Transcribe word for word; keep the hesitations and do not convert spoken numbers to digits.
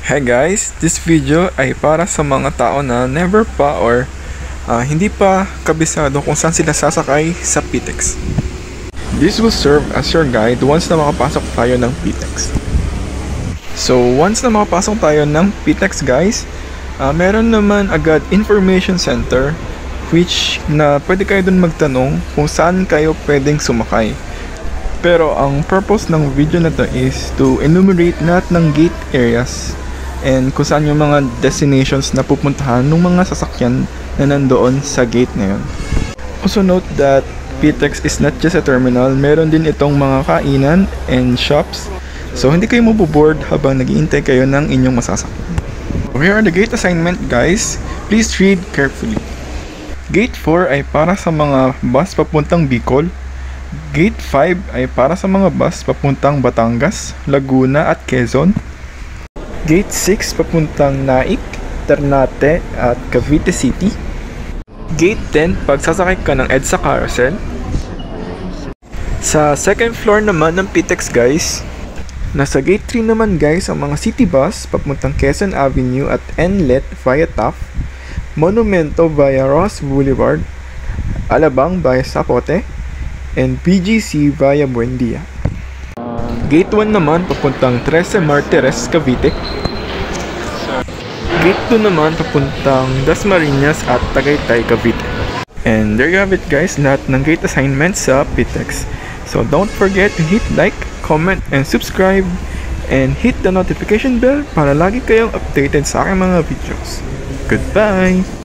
Hi guys, this video ay para sa mga tao na never pa or uh, hindi pa kabisado kung saan sila sasakay sa P T E X. This will serve as your guide once na makapasok tayo ng P T E X. So once na makapasok tayo ng P T E X guys, uh, meron naman agad information center which na pwede kayo dun magtanong kung saan kayo pwedeng sumakay. Pero ang purpose ng video na to is to enumerate lahat ng gate areas and kung saan yung mga destinations na pupuntahan ng mga sasakyan na nandoon sa gate na yun. Also note that P T E X is not just a terminal, meron din itong mga kainan and shops. So hindi kayo maboboard habang nag-iintay kayo ng inyong masasakyan. So here are the gate assignment guys. Please read carefully. Gate four ay para sa mga bus papuntang Bicol. Gate five ay para sa mga bus papuntang Batangas, Laguna at Quezon. Gate six papuntang Naik, Ternate at Cavite City. Gate ten pag sasakay ka ng EDSA Carousel. Sa second floor naman ng P T E X guys, nasa gate three naman guys ang mga city bus papuntang Quezon Avenue at N L E T via Taft, Monumento via Ross Boulevard, Alabang via Zapote, and P G C via Buendia. Gate one naman papuntang Trece Martires, Cavite. Gate two naman papuntang Dasmariñas at Tagaytay, Cavite. And there you have it guys, lahat ng gate assignments sa P T E X. So don't forget to hit like, comment, and subscribe, and hit the notification bell para lagi kayong updated sa aking mga videos. Goodbye!